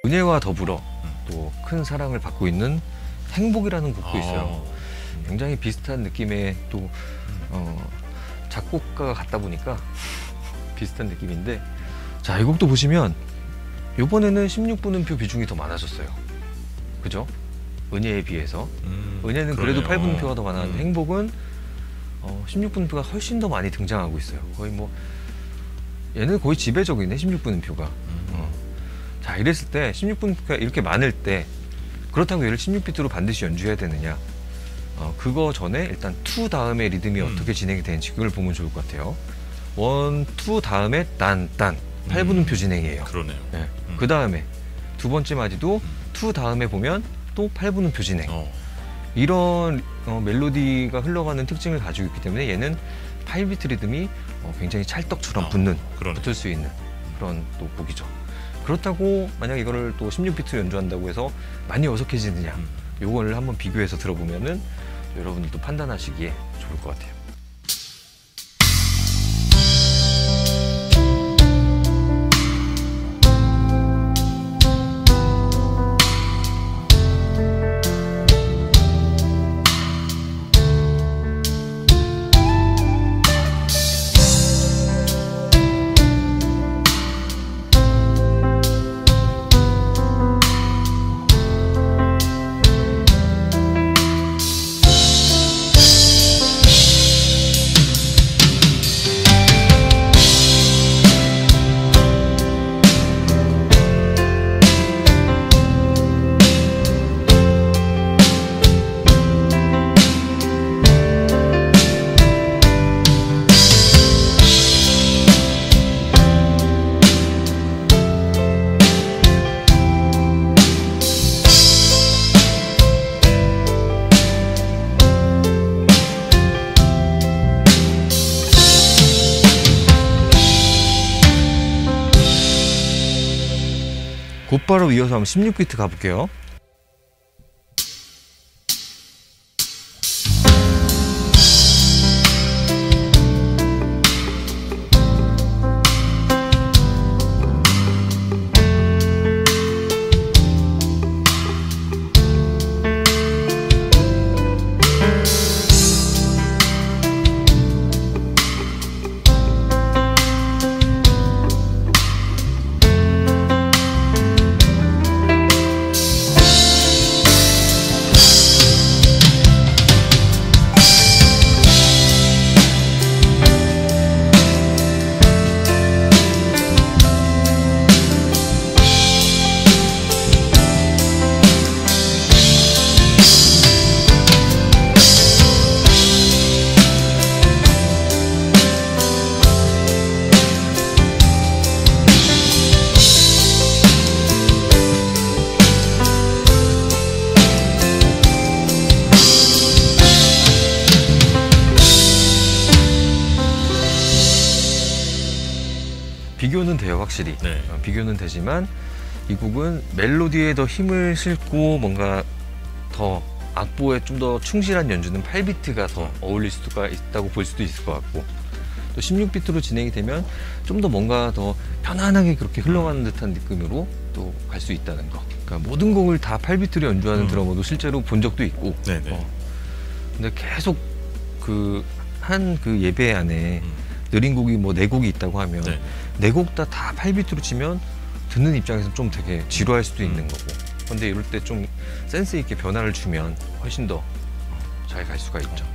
은혜와 더불어 또 큰 사랑을 받고 있는 행복이라는 곡도 있어요. 굉장히 비슷한 느낌의 또 작곡가가 같다 보니까 비슷한 느낌인데, 자, 이 곡도 보시면 이번에는 16분음표 비중이 더 많아졌어요. 그죠? 은혜에 비해서. 은혜는 그래도 그러네요. 8분음표가 더 많았는데 행복은 16분음표가 훨씬 더 많이 등장하고 있어요. 거의 뭐 얘는 거의 지배적이네, 16분음표가. 자, 이랬을 때 16분음표가 이렇게 많을 때 그렇다고 얘를 16비트로 반드시 연주해야 되느냐, 그거 전에 일단 2 다음에 리듬이 어떻게 진행이 되는지 그걸 보면 좋을 것 같아요. 1, 2 다음에 딴 8분음표 진행이에요. 그러네요. 네. 그 다음에 두 번째 마디도 2 다음에 보면 또 8분음표 진행. 이런 멜로디가 흘러가는 특징을 가지고 있기 때문에 얘는 8비트 리듬이 굉장히 찰떡처럼 붙을 수 있는 그런 또 곡이죠. 그렇다고 만약 이거를 또 16비트 연주한다고 해서 많이 어색해지느냐, 요거를 한번 비교해서 들어보면은 여러분들도 판단하시기에 좋을 것 같아요. 곧바로 이어서 한번 16비트 가볼게요. 비교는 돼요, 확실히. 네. 비교는 되지만 이 곡은 멜로디에 더 힘을 싣고 뭔가 더 악보에 좀 더 충실한 연주는 8비트가 더 어울릴 수가 있다고 볼 수도 있을 것 같고, 또 16비트로 진행이 되면 좀 더 뭔가 더 편안하게 그렇게 흘러가는 듯한 느낌으로 또 갈 수 있다는 거. 그러니까 모든 곡을 다 8비트로 연주하는 드러머도 실제로 본 적도 있고, 근데 계속 한 예배 안에 느린 곡이 뭐 4곡이 있다고 하면 4곡 다 8비트로 치면 듣는 입장에서 좀 되게 지루할 수도 있는 거고, 근데 이럴 때 좀 센스 있게 변화를 주면 훨씬 더 잘 갈 수가 있죠.